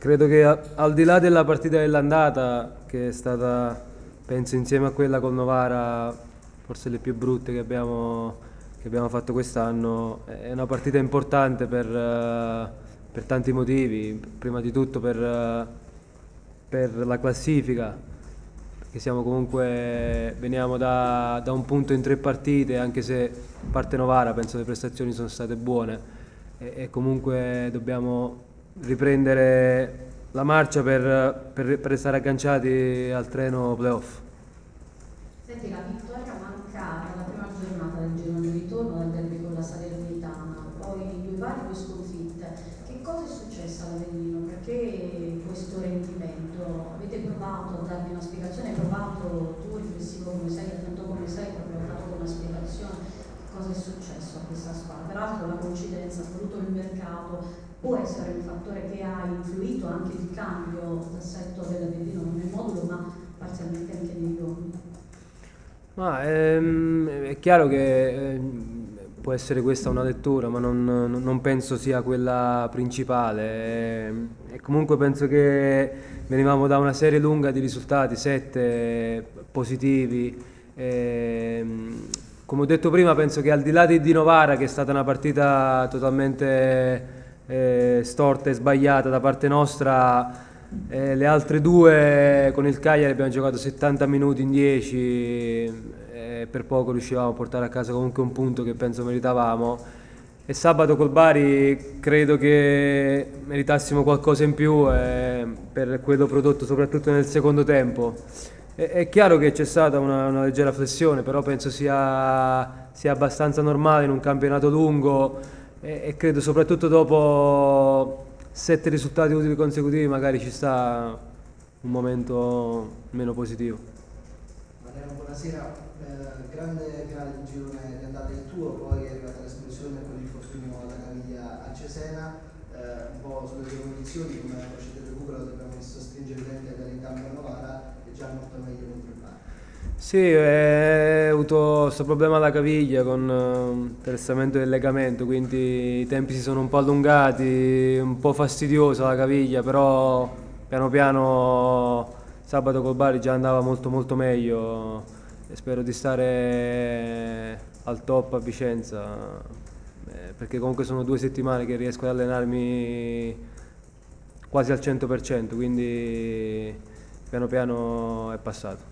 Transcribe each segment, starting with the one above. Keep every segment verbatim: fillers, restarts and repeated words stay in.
credo che a- al di là della partita dell'andata, che è stata, penso insieme a quella col Novara, forse le più brutte che abbiamo, che abbiamo fatto quest'anno, è una partita importante per, eh, per tanti motivi, prima di tutto per, eh, per la classifica, perché siamo comunque, veniamo da, da un punto in tre partite, anche se a parte Novara penso le prestazioni sono state buone e, e comunque dobbiamo riprendere la marcia per, per, per restare agganciati al treno playoff. Senti, la vittoria mancata la prima giornata del girone di ritorno del derby con la Salernitana, poi due pari, due sconfitte. Che cosa è successo all'Avellino? Perché questo rendimento? Avete provato a darmi una spiegazione? Hai provato tu, riflessivo come sei, attento come sei, proprio hai dato una spiegazione? Che cosa è successo a questa squadra? Peraltro la coincidenza, soprattutto il mercato, può essere un fattore che ha influito anche il cambio d'assetto dell'Avellino, non nel modulo ma parzialmente anche negli uomini. Ma ehm, è chiaro che ehm, può essere questa una lettura, ma non, non- non penso sia quella principale. Ehm, E comunque penso che venivamo da una serie lunga di risultati, sette positivi. Ehm, come ho detto prima, penso che al di là di, di Novara, che è stata una partita totalmente eh, storta e sbagliata da parte nostra, eh, le altre due con il Cagliari abbiamo giocato settanta minuti in dieci e per poco riuscivamo a portare a casa comunque un punto che penso meritavamo. E sabato col Bari credo che meritassimo qualcosa in più eh, per quello prodotto soprattutto nel secondo tempo. È, è chiaro che c'è stata una, una leggera flessione, però penso sia, sia abbastanza normale in un campionato lungo e, e credo soprattutto dopo sette risultati utili consecutivi magari ci sta un momento meno positivo. Mariano, buonasera. Eh, grande finale di girone di andata il tuo, poi è arrivata l'esplosione con l'infortunio alla caviglia a Cesena. Eh, un po' sulle tue condizioni, come la procedura del recupero, abbiamo visto stringere i denti dall'intanto a Novara e già molto meglio contro il Bari. Sì, eh, ho avuto questo problema alla caviglia con eh, un interessamento del legamento, quindi i tempi si sono un po' allungati, un po' fastidiosa la caviglia, però piano piano sabato col Bari già andava molto molto meglio e spero di stare al top a Vicenza, eh, perché comunque sono due settimane che riesco ad allenarmi quasi al cento per cento, quindi piano piano è passato.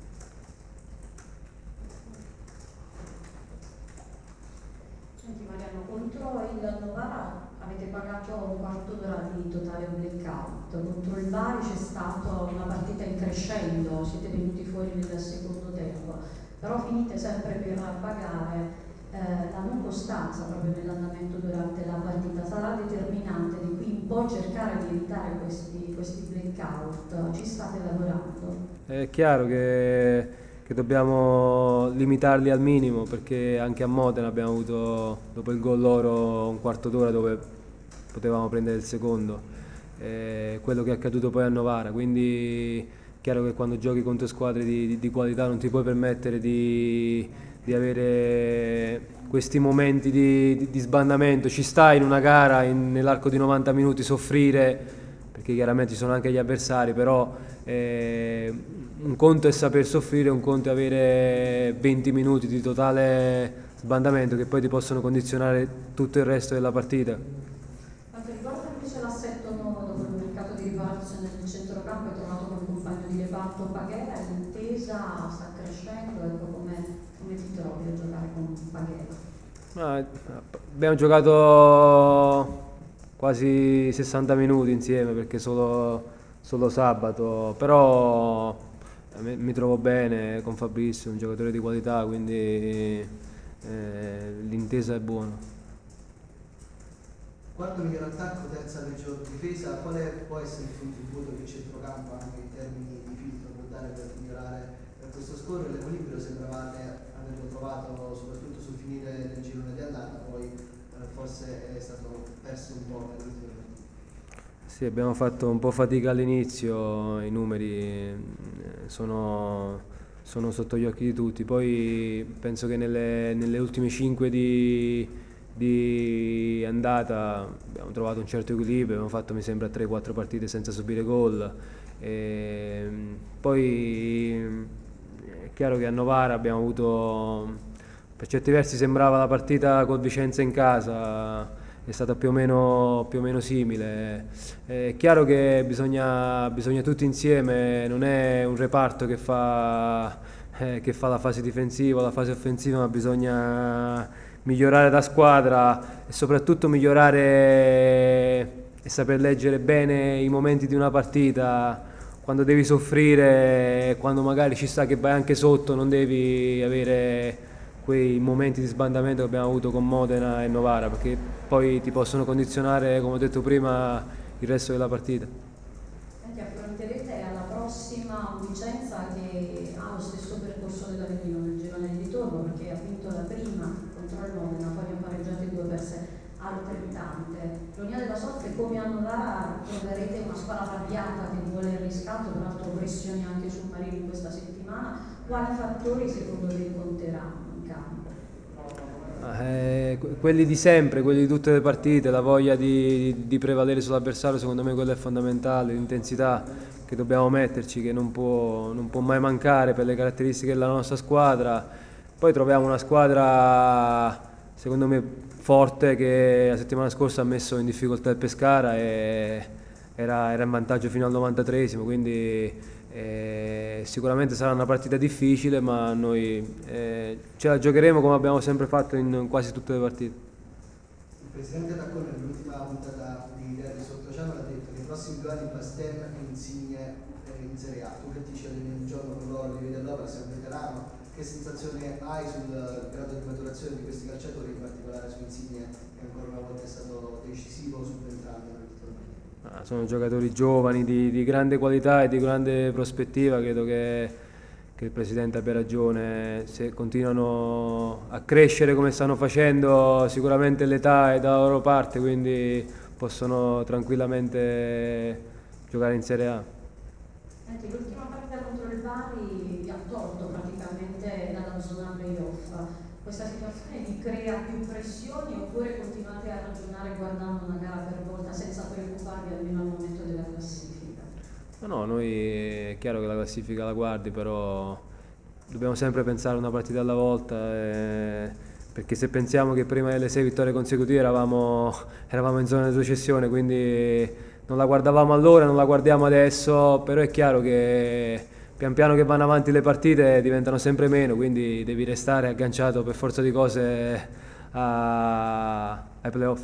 Senti Mariano, contro il Novara avete pagato un quarto d'ora di totale blackout, contro il Bari c'è stata una partita in crescendo, siete venuti fuori nel secondo tempo, però finite sempre per pagare eh, la non costanza proprio nell'andamento durante la partita. Sarà determinante di qui in poi cercare di evitare questi, questi blackout, ci state lavorando? È chiaro che, che dobbiamo limitarli al minimo perché anche a Modena abbiamo avuto dopo il gol loro un quarto d'ora dove potevamo prendere il secondo. È quello che è accaduto poi a Novara, quindi è chiaro che quando giochi contro squadre di, di- di qualità non ti puoi permettere di, di avere questi momenti di, di- di sbandamento. Ci sta in una gara in- nell'arco di novanta minuti soffrire perché chiaramente ci sono anche gli avversari, però eh, un conto è saper soffrire, un conto è avere venti minuti di totale sbandamento che poi ti possono condizionare tutto il resto della partita. Quanto riguarda invece l'assetto nuovo dopo il mercato di riparazione del centrocampo, hai trovato come compagno di reparto Paghera, l'intesa sta crescendo, ecco come, come ti trovi a giocare con Paghera? Ma, abbiamo giocato quasi sessanta minuti insieme perché solo, solo sabato, però eh, mi, mi trovo bene con Fabrizio, un giocatore di qualità, quindi eh, l'intesa è buona. Quarto miglior attacco, terza peggior difesa, quale può essere il contributo che il centrocampo anche in termini di filtro può dare per migliorare per questo scorrere? L'equilibrio sembravate averlo trovato soprattutto sul finire del girone di andata, poi eh, forse è stato perso un po' nell'ultimo minuto. Sì, abbiamo fatto un po' fatica all'inizio, i numeri eh, sono, sono sotto gli occhi di tutti, poi penso che nelle, nelle ultime cinque di, di andata abbiamo trovato un certo equilibrio, abbiamo fatto mi sembra tre quattro partite senza subire gol. E poi è chiaro che a Novara abbiamo avuto, per certi versi sembrava la partita col Vicenza in casa, è stata più o meno, più o meno simile. È chiaro che bisogna, bisogna tutti insieme, non è un reparto che fa, eh, che fa la fase difensiva o la fase offensiva, ma bisogna migliorare da squadra e soprattutto migliorare e saper leggere bene i momenti di una partita, quando devi soffrire, quando magari ci sta che vai anche sotto, non devi avere quei momenti di sbandamento che abbiamo avuto con Modena e Novara, perché poi ti possono condizionare, come ho detto prima, il resto della partita. Senti, affronterete alla prossima un Vicenza che ha lo stesso percorso dell'Avellino nel girone di ritorno, perché ha vinto la prima contro il Modena, poi ne ha pareggiate due, perse altrettante. L'Unione della Soffre, come a Novara, troverete una squadra arrabbiata che vuole il riscatto, peraltro pressioni anche sul Marino in questa settimana. Quali fattori secondo te conteranno in campo? Eh, quelli di sempre, quelli di tutte le partite, la voglia di, di prevalere sull'avversario, secondo me quello è fondamentale, l'intensità che dobbiamo metterci, che non può, non può mai mancare per le caratteristiche della nostra squadra. Poi troviamo una squadra, secondo me, forte, che la settimana scorsa ha messo in difficoltà il Pescara e era, era in vantaggio fino al novantatreesimo, quindi eh, sicuramente sarà una partita difficile, ma noi eh, ce la giocheremo come abbiamo sempre fatto in quasi tutte le partite. Il presidente Taccone nell'ultima puntata di Derby Sottoceano ha detto che i prossimi due anni Basten e Insigne in Serie A. Tu che ti ci alleni un giorno con loro, li vedi all'opera, sei un veterano, che sensazione hai sul grado di maturazione di questi calciatori, in particolare su Insigne, che ancora una volta è stato decisivo subentrando nel torneo? Ah, sono giocatori giovani di, di grande qualità e di grande prospettiva, credo che, che il Presidente abbia ragione. Se continuano a crescere come stanno facendo, sicuramente l'età è dalla loro parte, quindi possono tranquillamente giocare in Serie A. Senti, l'ultima partita contro il Bari vi ha tolto praticamente dalla zona playoff. Questa situazione vi crea più pressioni oppure continuate a ragionare guardando una gara per volta senza preoccuparvi almeno al momento della classifica? No, no, noi è chiaro che la classifica la guardi, però dobbiamo sempre pensare una partita alla volta, eh, perché se pensiamo che prima delle sei vittorie consecutive eravamo, eravamo in zona di retrocessione, quindi non la guardavamo allora, non la guardiamo adesso, però è chiaro che pian piano che vanno avanti le partite diventano sempre meno, quindi devi restare agganciato per forza di cose a, ai playoff.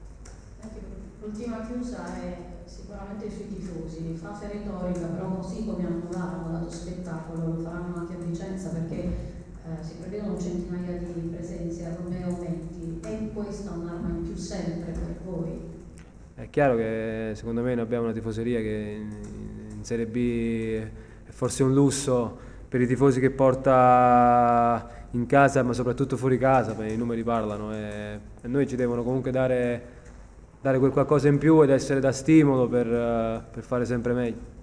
L'ultima chiusa è sicuramente sui tifosi, frase retorica, però così come a Novara hanno dato spettacolo, lo faranno anche a Vicenza, perché eh, si prevedono centinaia di presenze a Romeo Metti. È questa un'arma in più sempre per voi? È chiaro che secondo me noi abbiamo una tifoseria che in, in Serie B è forse un lusso per i tifosi che porta in casa, ma soprattutto fuori casa, perché i numeri parlano e, e noi ci devono comunque dare, dare quel qualcosa in più ed essere da stimolo per, per fare sempre meglio.